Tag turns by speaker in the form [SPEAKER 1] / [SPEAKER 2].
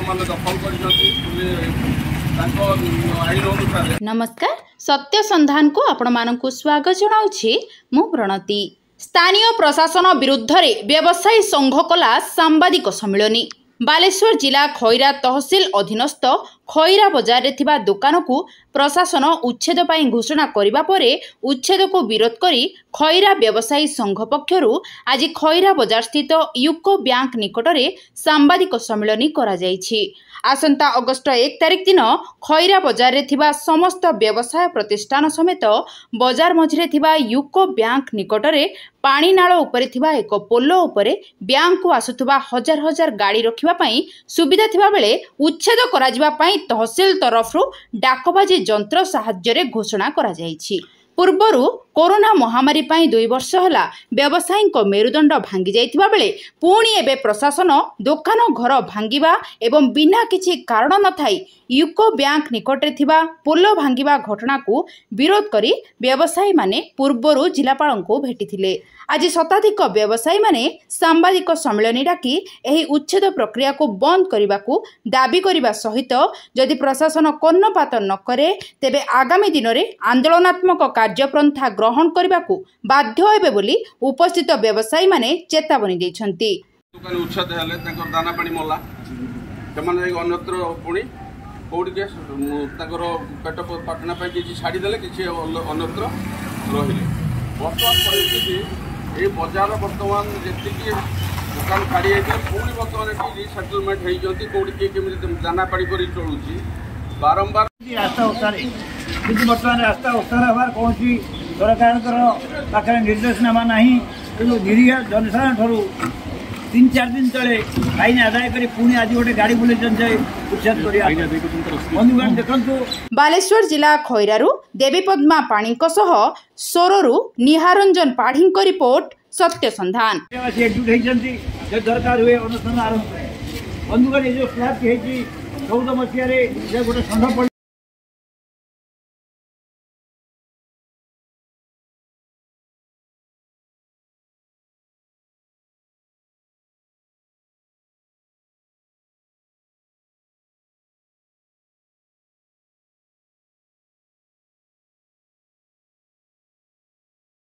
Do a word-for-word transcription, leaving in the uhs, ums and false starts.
[SPEAKER 1] नमस्कार सत्य संधान को आपण मानकु स्वागत जनाउछि मु प्रणति। स्थानीय प्रशासन विरुद्ध रे व्यवसायी संघ कला सांबादिक सम्मेलनी। बालेश्वर जिला खैरा तहसिल अधीनस्थ खैरा बजार रे थिबा दुकान को प्रशासन उच्छेद पाई घोषणा करिबा परे उच्छेद को विरोध करी खैरा व्यवसायी संघ पक्षरु आज खैरा बजार स्थित यूको बैंक निकट रे सांबादिक सम्मेलनी करा जायछि। आसंता अगस्ट एक तारिख दिन खैरा बजार रे थिबा समस्त व्यवसाय प्रतिष्ठान समेत बजार मझिरे थिबा यूको बैंक निकट रे पानी नाळ उपरे थिबा एक पोलो उपरे बैंक को आसुथबा हजार हजार गाड़ी रखिबा पई सुविधा थिबा बेले उच्छेद करा जिबा पई तहसील तरफरु डाकबाजी यंत्र साहाय्य रे घोषणा करा जायछि। पूर्वरु कोरोना महामारी पाई दुई वर्ष होला व्यवसायी मेरुदंड भांगी जाइथिबा बेले पुणी एबे प्रशासन दुकान घर भांगिबा एवं बिना किछि कारण न थाई यूको बैंक निकटरे थिबा पोलो भांगिबा घटना को विरोध करी व्यवसायी माने पूर्वरु जिलापाल को भेटिथिले। आज शताधिक व्यवसायी माने सांबादिक सम्मेलन डाकी एही उच्छेद प्रक्रिया को बंद करने को दाबी करने सहित जदि प्रशासन कर्णपात न करे तेबे आगामी दिन में आंदोलनात्मक कार्यपंथा ग्रहण करने को बाध्य हेबे बोली उपस्थित व्यवसायी माने चेतावनी दैछन्ति।
[SPEAKER 2] उच्छेद हेले तांकर दाना पानी मला सेमाने अन्यत्र पुणी कोडिके तांकर पेट पाटना पे किछि छाडी देले किछि अन्यत्र रहिले। वर्तमान परिस्थिति ए बजार वर्तमान जेति कि दुकान खाड़ी है पुणी वर्तमान एटी रिसेटलमेंट हेइ जंती कोडिके केमि दाना पानी करी चलुछि बारंबार
[SPEAKER 3] रास्ता उतारे किछि वर्तमान रास्ता उतार हबार कोनसी सरकार पाखे निर्देशनामा नहीं किंतु निरीह जनसाधारण ठरू तीन चार दिन तले आईन आदाय करी पुणी आज गोटे गाड़ी बुले उच्छेद कर देखु।
[SPEAKER 1] बालेश्वर जिला खैरारू देवी पद्मा पाणीको सह सोररू निहारंजन पाढ़ी रिपोर्ट सत्य संधान।
[SPEAKER 3] एकजुट दरकार हुए अनुष्ठान आरंभ बंधुगण जो स्लैब चौदह मसीह गोटे षंढ